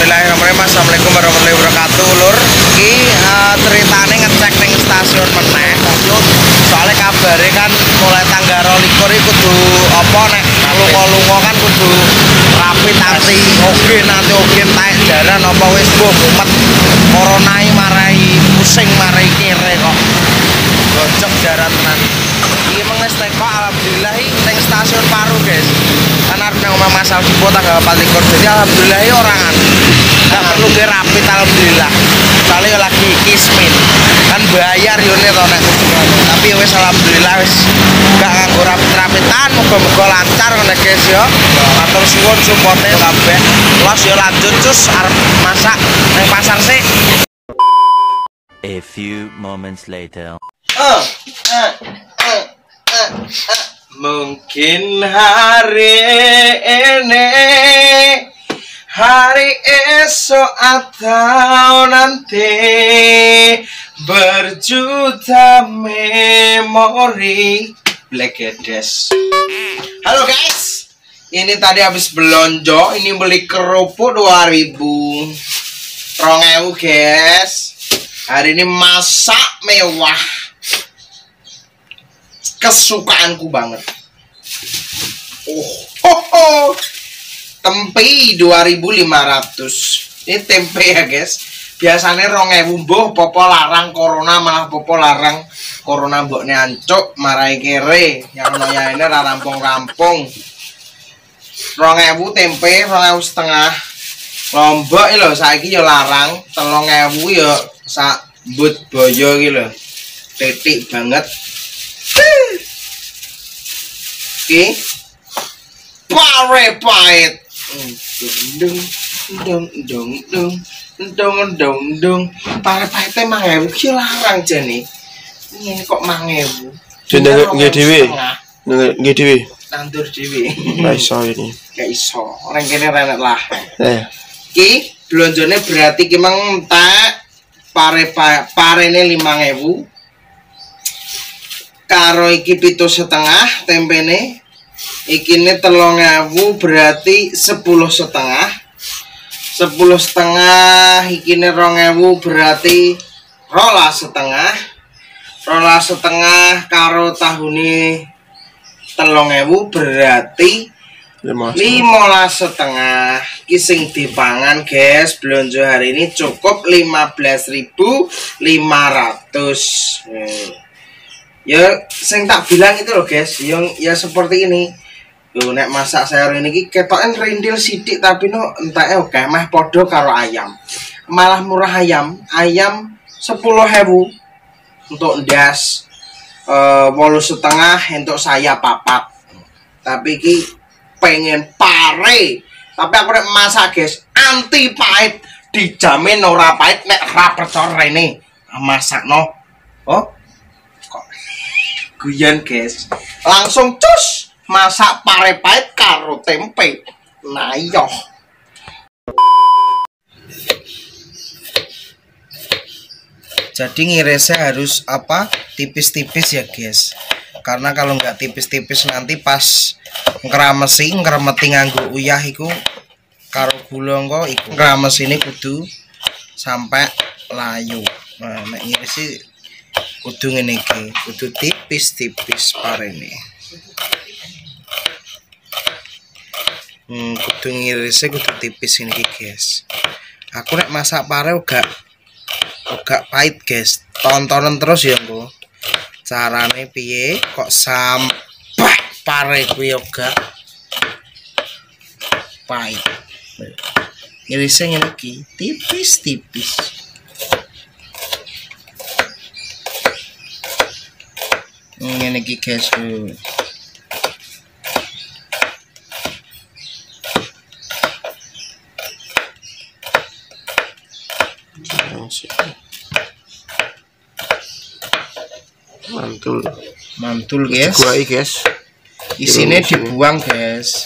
Bismillahirrahmanirrahim. Assalamualaikum warahmatullahi wabarakatuh. Lur, iki ceritane ngecek ning stasiun meneh. Soalnya kabare kan mulai tanggal 22 kudu apa nek lunga-lunga kan kudu rapi nanti oke taek jaran apa wis mumet corona iki marai pusing marai kere kok. Gocok jaran tenan. Iki menges teko alhamdulillah ning stasiun Paru, guys. Kan arep nang omah Mas Aldipo tanggal 24. Jadi alhamdulillah orang nggak perlu ke rapid alhamdulillah. Soalnya lagi kismin. Kan bayar yo nek nek tapi wis alhamdulillah wis gak nganggo rapid-rapidan, muga-muga lancar ngene guys yo. Matur suwun supporte kabeh. Los yo lanjut cus arep masak nang pasar sih. A few moments later. Mungkin hari ini, hari esok atau nanti berjuta memori. Black Edes. Halo guys, ini tadi habis belonjo, ini beli kerupuk 2000 guys. Hari ini masak mewah, kesukaanku banget. Tempe 2500. Ini tempe ya guys. Biasanya 2000 mbuh popo larang corona, malah popo larang corona mbokne ancuk marai kere. Yang noya ini rampung-rampung. 2000 tempe, 2000 setengah. Lombok lho saiki ya larang 3000 ya sak but boyo iki lho. Titik banget. Oke. Pare pahit. Dong. Pare pahite 1000 ki larang jane. Ini kok 1000. Jenenge nggih dhewe. Nggih dhewe. Tandur dhewe. Ora iso ini. Gak iso. Orang kene renet lah. Ki blonjone berarti ki mang entek parene 5000. Karo iki 7,5 tempene. Iki ne 3000 berarti 10,5. 10,5 iki ne 2000 berarti 12,5. 12,5 karo tahune 3000 berarti 15,5. Kising dipangan guys, belanja hari ini cukup 15.500. Ya sing tak bilang itu loh guys, yang ya seperti ini. Tuh nek masak sayur ini ketoken rindil sidik tapi no entake oke meh podo karo ayam. Malah murah ayam 10.000 untuk ndas 8,5 untuk saya papat. Tapi ki pengen pare. Tapi aku nek masak guys, anti pahit, dijamin ora pahit nek ra percaya rene masakno. Oh. Guyon guys. Langsung cus masak pare pahit karo tempe. Nah iya. Jadi ngirisnya harus apa? Tipis-tipis ya guys. Karena kalau nggak tipis-tipis nanti pas ngeremeti nganggo uyah iku karo gula engko iku ngremes ini kudu sampai layu. Nah, nek ngirisi kudu ngene iki, kudu tipis-tipis parene. Kudu ngirisnya kudu tipis ini guys. Aku nek masak pare uga pahit guys. Tontonan terus ya engko. Carane piye kok sampai pare kuwi yoga pahit. Irisnya ngene iki, tipis-tipis. Ngene iki guys. Mantul guys. Guys. Isine dibuang guys.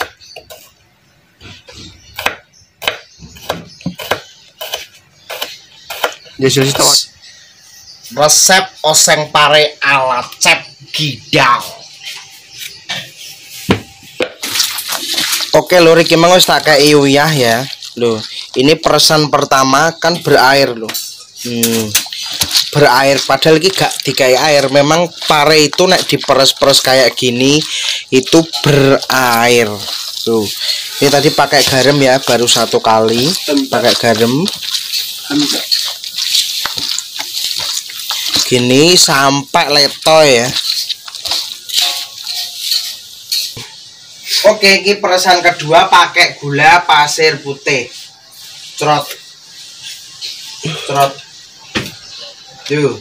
Resep oseng pare ala Cep Gidal. Oke lho, iki mang wis tak kei uyah ya. Lho, Ini peresan pertama kan berair loh. Berair padahal ini gak dikai air. Memang pare itu nek diperes-peres kayak gini itu berair. Tuh. Ini tadi pakai garam ya, baru 1 kali pakai garam. Gini sampai letoy ya. Oke, ini peresan kedua pakai gula pasir putih. Cerot. Cerot. Tuh.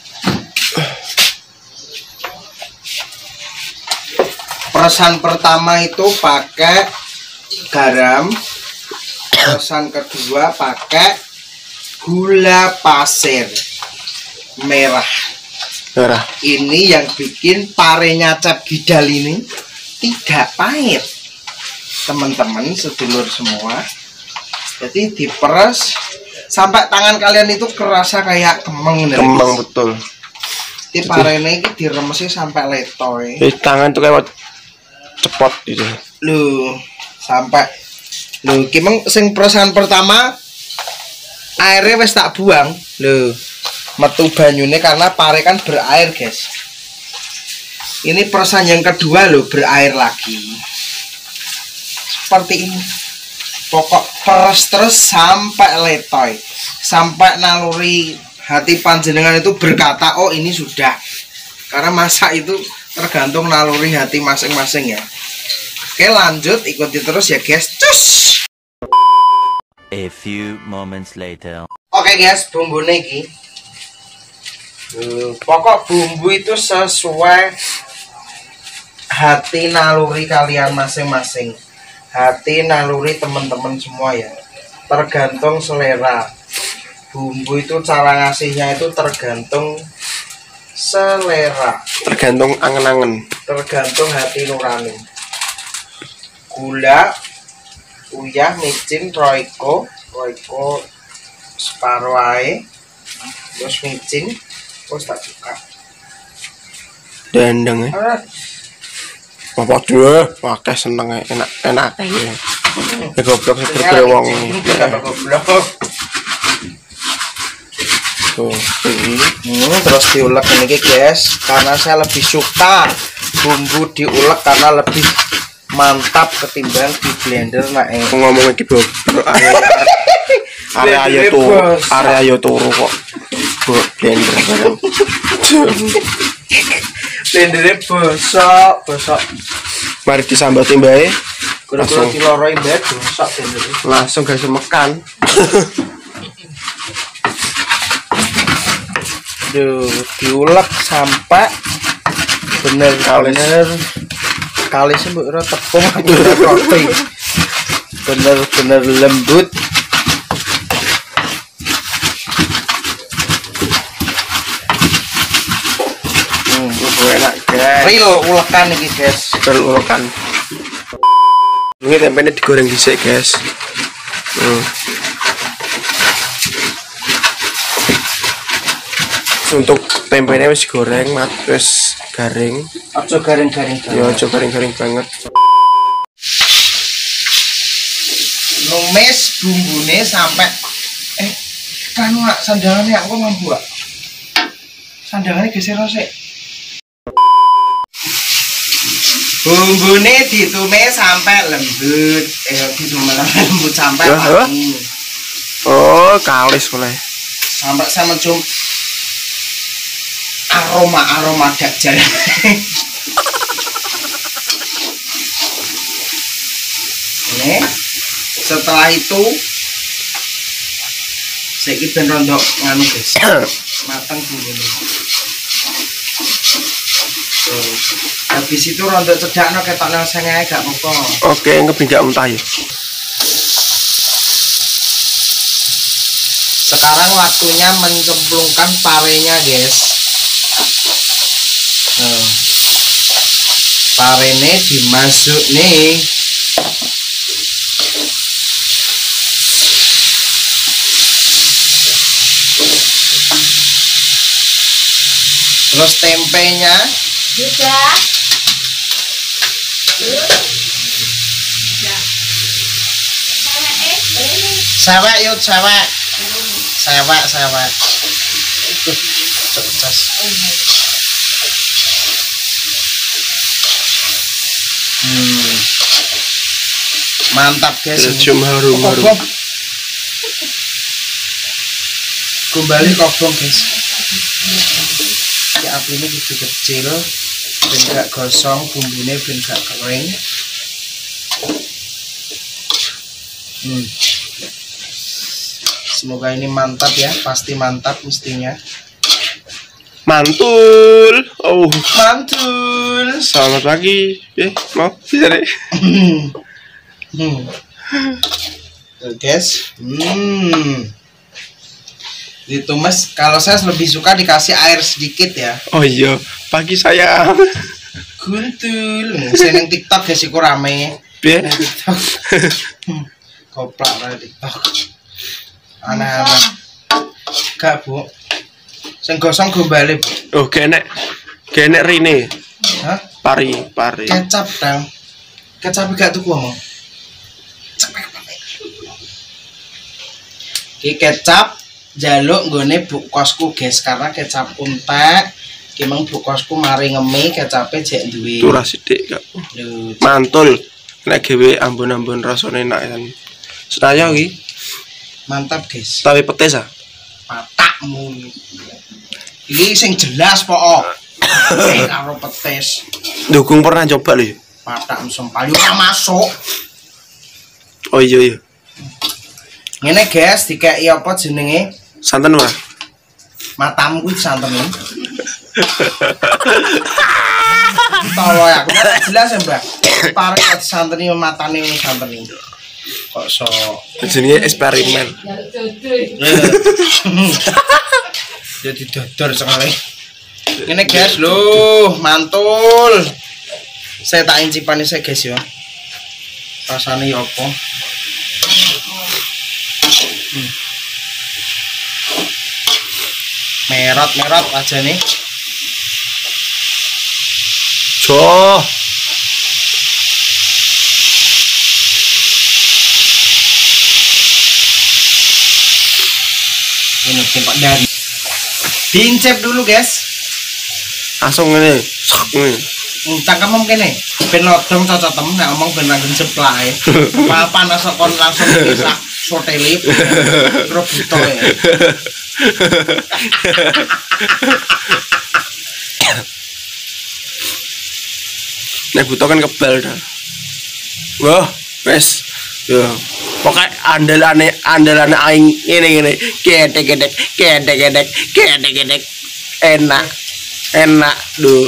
Peresan pertama itu pakai garam. Peresan kedua pakai gula pasir merah. Ini yang bikin parenya Cap Gidal ini tidak pahit, teman-teman sedulur semua. Jadi diperes sampai tangan kalian itu kerasa kayak kemeng. Kemeng betul. Di parene ini diremesi sampai letoy. Tangan tuh kayak cepot gitu. Loh, sampai loh kimeng sing peresan pertama airnya wis tak buang. Loh, metu banyune karena pare kan berair, guys. Ini peresan yang kedua loh, berair lagi. Seperti ini. Pokok peres terus sampai letoy. Sampai naluri hati panjenengan itu berkata, oh ini sudah. Karena masak itu tergantung naluri hati masing-masing ya. Oke, lanjut, ikuti terus ya guys. Cus. A few moments later. Oke guys, bumbu iki. Pokok bumbu itu sesuai hati naluri kalian masing-masing. Hati naluri teman-teman semua ya. Tergantung selera. Bumbu itu cara ngasihnya itu tergantung selera. Tergantung angen-angen. Tergantung hati nurani. Gula, uyah, micin, roiko separuh ae. Terus micin, terus tak buka. Dendeng ya. Apa dua, pakai seneng enak ya. Goblok seger wong. Goblok. Tuh, Terus diulek ini guys, karena saya lebih suka bumbu diulek karena lebih mantap ketimbang di blender. Nah, ngomong iki bro, area yo turu kok. Blender bareng. Blendernya bosok. Mari disambati mbae. Langsung diloroi mbae bosok blendernya. Langsung gak semekan. Diulek sampai bener-bener kali sembuk tepung roti. Bener-bener lembut. Enak guys. Real ulekan ini guys. Real ulekan. Ini tempenya digoreng dhisik guys. Untuk tempenya wis goreng, wis garing. Aja garing-garing. Ya aja garing-garing banget. Numis bumbune sampai kan nak sandangannya aku mampu gak? Sandangannya geser sik. Bumbune ditumis sampai lembut. Lembut sampai wangi. Oh, kalis boleh. Sampai saya mencium aroma dajjal. Ini setelah itu saya ben rondok nganu guys. Matang bumbune. Habis itu rontok cedakno ketok nang sengenge gak apa-apa. Oke, ngebinjak mentah ya. Sekarang waktunya mencemplungkan parenya, guys. Parene dimasuk nih. Terus tempenya juga. Sewek yuk, sewek. Sewek. Sukses. Mantap guys. Cium harum. Kembali kobong guys. Ya api ini gitu kecil, ben gak gosong, bumbunya ben gak kering. Semoga ini mantap ya, pasti mantap mestinya. Mantul. Oh, Mantul. selamat pagi. Mau bisa deh. Tuh guys. Ditumis, kalau saya lebih suka dikasih air sedikit ya. Oh iya, pagi sayang. Guntul. Saya neng TikTok guys iku rame. Piye? Neng TikTok. Koplak lah TikTok. Aneh-aneh. Gak bu. Sing gosong gombale bu. Oh, genek rine. Hah? Pari. Kecap dong. Kecap gak tuku omong. Ki kecap jaluk nggone buk kosku guys, karena kecap entek. Ki mang buk kosku mari ngemi kecape jek duwe. Turah sithik gak. Lho, Mantul. Nek gawe ambon-ambon rasane enak kan. Sedaya iki. mantap guys. Tapi petis ah. Patakmu. Iki sing jelas pokok. Karo petis. Dukung pernah coba lho. Patak sempal ora masuk. Oh iya. Ngene guys, dikeki apa jenenge? Santen ora? Matamu kuwi santen. Tolong ya, aku jelas ya mbak. Tarik santeni matane santeni. Kok so? Jenenge eksperimen. Jadi dodor sekali. Ini guys, loh mantul. Saya tak incipan ini guys ya. Rasanya ya apa? Merot aja nih. Jo. Ini tempat dari. Diincep dulu guys. Langsung ngene. Sak ngene. Cangkem kene. Ben lodong cocotem nek omong ben nanggen jeplake. Papan kon langsung bisa soteli. Rebuto ya. Nek butuh kan kebal dah. Wah, wes. Yo. Pokoke andalane aing ngene. Gedek. Enak. Duh.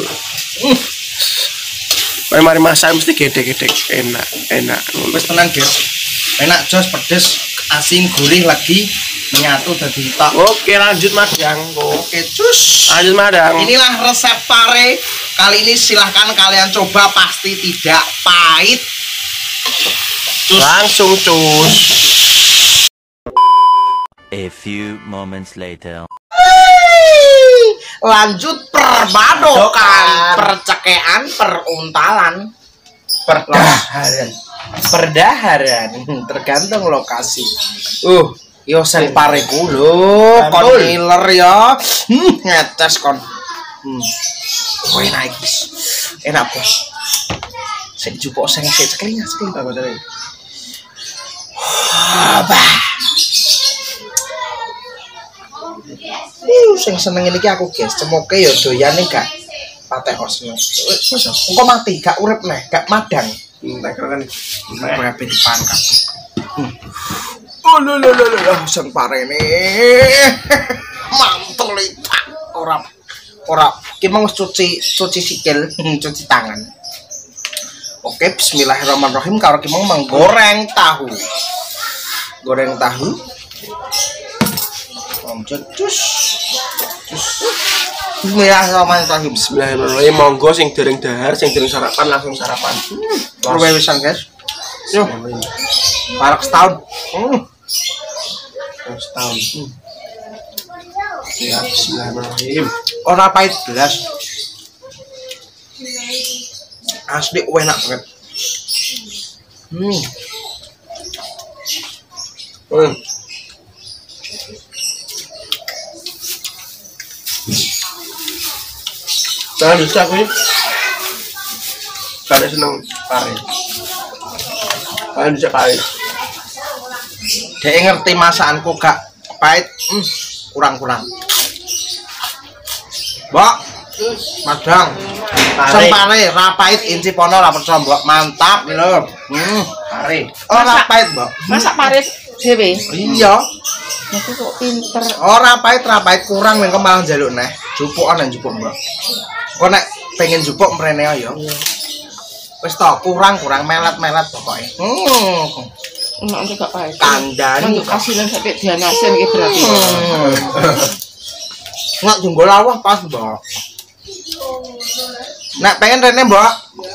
Mari masak mesti gedek. Enak. Wis tenan guys. Enak jos pedes, asin, gurih lagi menyatu dadi tok. Oke, lanjut Madang. Oke, cus. Lanjut Madang. Inilah resep pare. Kali ini silahkan kalian coba, pasti tidak pahit. Cus. Langsung cus. A few moments later. Lanjut perbadokan, percekean, peruntalan, perdaharan, tergantung lokasi. Yo sel pareku lho, kon ngiler ya. Ngetes kon. Enak iki. Enak bos. Sing jupuk sing cekling apa tadi? Sing seneng iki aku guys, cemoke ya doyane gak patek osno. Engko mati gak urip neh, gak madang. Nek kan kabeh dipan kabeh. Oh lho sing parene. Mantul iki. Ora ki mau cuci sikil, cuci tangan. Oke, bismillahirrahmanirrahim. Karo ki mau menggoreng tahu. Goreng tahu. Cus. Bismillahirrahmanirrahim. Bismillahirrahmanirrahim. Monggo sing dereng dahar, sing dereng sarapan langsung sarapan. Luwe wisan, guys. Yo. Parak setahun. Setahun. Ya, bismillahirrahmanirrahim. Ora pahit belas. Asli enak banget. Jangan bisa aku ini. Kalian seneng pare. Kalian bisa kali. Dia ngerti masakanku gak pahit, kurang-kurang. Mbok, madang. Sempare ra pahit inci pono ra perso, Mbok. Mantap lho. Pare. Oh, ra pahit, Mbok. Masak pare dhewe. Iya. Aku kok pinter. Ora pahit kurang ning malah njaluk neh. Jupukan nang jupuk, Mbok. Kok nek pengen jupuk mrene ya. Wis to, kurang melet-melet pokoke. Enak juga pahit. Kandani. Untuk asilan sampai dianasin iki berarti. Nggak junggo lawah pas, Mbok. Nek pengen rene, Mbok.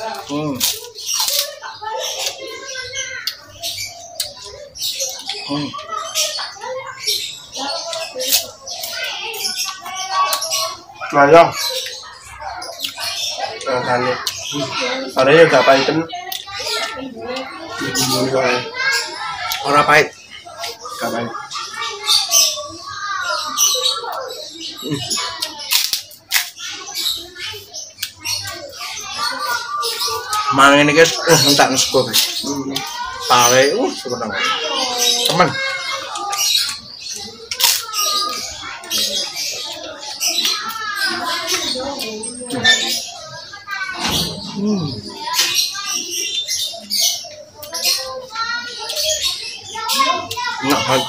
Nah ya. Kali. Pare gak pahitan. Ora pahit. Gak pahit. Mangan ini guys, entak nusuk guys. Pare, sebenarnya. Teman. Enak banget.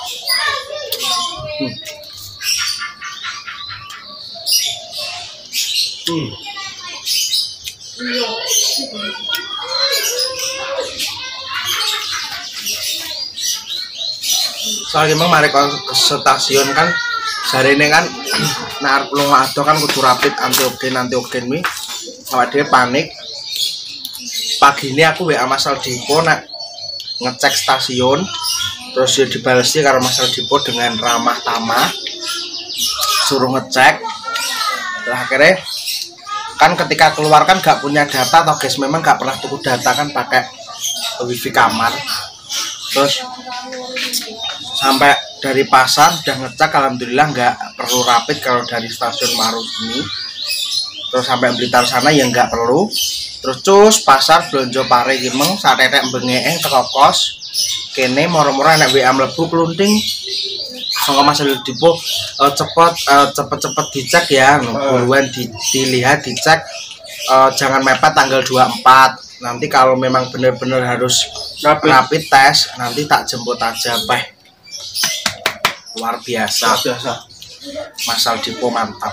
Soalnya memang mari ke stasiun kan hari ini kan nar lunga ado kan kudu rapid antiogen wi awak dhewe panik. Pagi ini aku WA Mas Aldipo nak ngecek stasiun terus dia dibalesi karo Mas Aldipo dengan ramah tamah suruh ngecek. Terus akhirnya kan ketika keluar kan gak punya data atau guys memang gak pernah tuku data kan pakai wifi kamar. Terus sampai dari pasar udah ngecek alhamdulillah nggak perlu rapid kalau dari stasiun Marus ini. Terus sampai Blitar sana ya nggak perlu. Terus pasar belanja pare gimeng saat tetek bengeeng teko kos kene moro-moro enak WA mlebu klunting sangka Mas Aldipo cepet dicek ya buruan dilihat dicek jangan mepet tanggal 24 nanti kalau memang benar-benar harus rapid tes nanti tak jemput aja Peh. Luar biasa. Mas Aldipo mantap.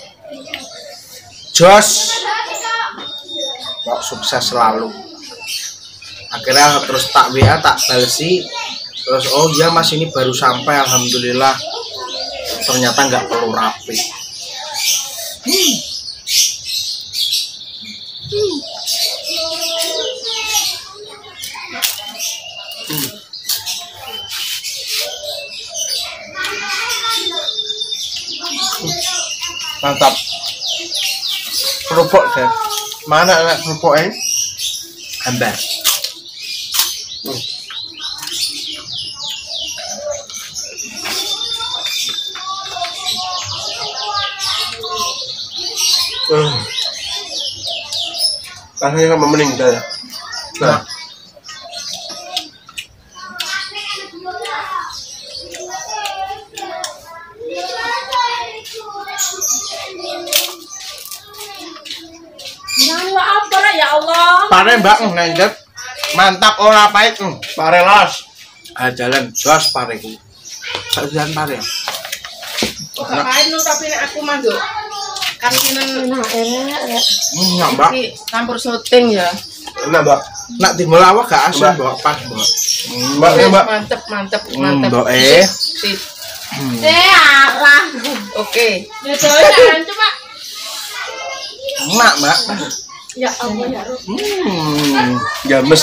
Jos. Kok sukses selalu. Akhirnya terus tak WA tak balesi. Terus oh iya Mas ini baru sampai alhamdulillah. Ternyata nggak perlu rapid. Mantap. Kerupuk deh. Mana anak kerupuknya? Hambar. Rasanya kan meninggal ya. Nah. Ya Allah. Pare Mbak ngendet. Mantap ora pahit. Pare las. Jalan jos pareku. Sak jalan pare. Ngapain lu tapi nek aku mah yo. Kasinen enak. Mbak. Campur syuting ya. Enak, Mbak. Nak timbul awak gak asin, Mbak. Pas, Mbak. Mbak, ya, Mbak. Mantep. Mbak Sip. Arah. Oke. Ya jangan coba. Enak, Mbak. Ya Allah ya Rob. James.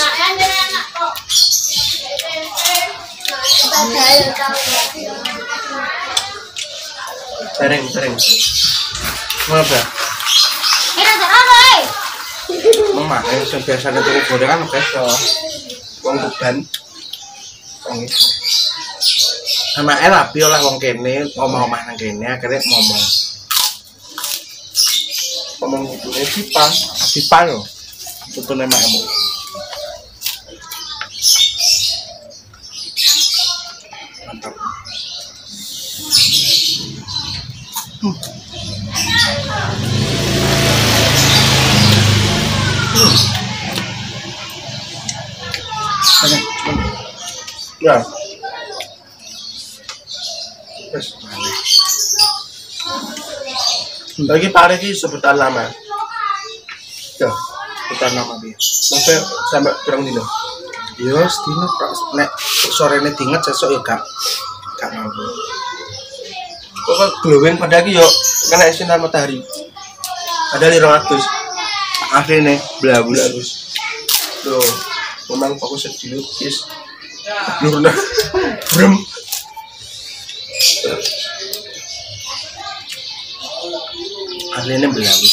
Sering. Ngono Mama, yang biasanya tuku gorengan beso. Wong beban. Anake rabi oleh wong kene, omah-omah nang kene akhirnya ngomong gitu pipa lho. Tutune makmu. Mantap. Ya. Wes. Lagi pare iki sebutan lama. Ya, sebutan lama dia. Sampai pirang dino. Yo, sedino nek sorene diinget sesuk yo gak mampu. Kok glowing pada iki yo kena sinar matahari. Padahal 200. Akhirnya blabus. Tuh, memang fokus dilukis. Nurna. Brem. Akhirnya blabus.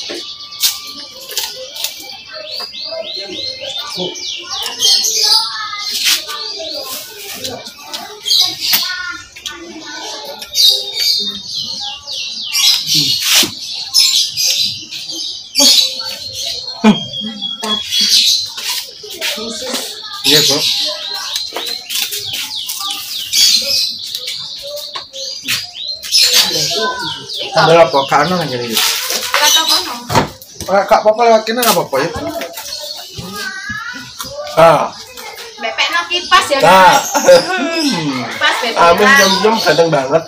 Iya, Bro. Ada apa? Kano nang kene iki. Kata kono. Kak apa lewat kene apa ya? Bepekno kipas ya. Nah. Kipas bepek. Amin jam-jam kadang banget.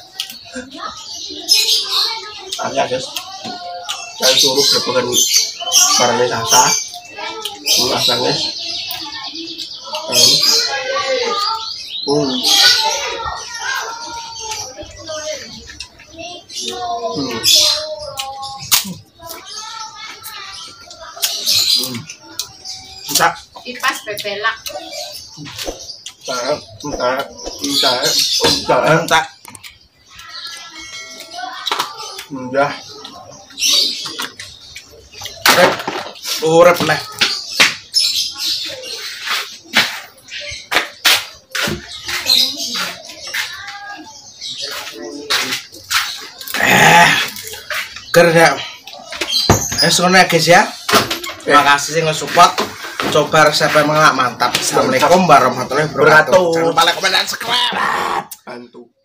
Ya, guys. Saya suruh berpegan barangnya sasa. Asangnya. Entak. Kipas bebelak. Entak. Udah. Urep nah. Kerja. Soalnya guys ya. Terima kasih yang nge-support. Coba resep emang mantap. Assalamualaikum warahmatullahi wabarakatuh. Jangan lupa like, komen, dan subscribe. Bantu.